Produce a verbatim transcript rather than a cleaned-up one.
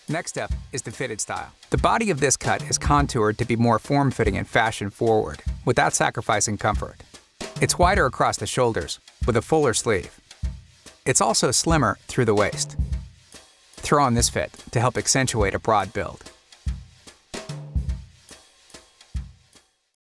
Next step is the fitted style. The body of this cut is contoured to be more form-fitting and fashion-forward, without sacrificing comfort. It's wider across the shoulders, with a fuller sleeve. It's also slimmer through the waist. Throw on this fit to help accentuate a broad build.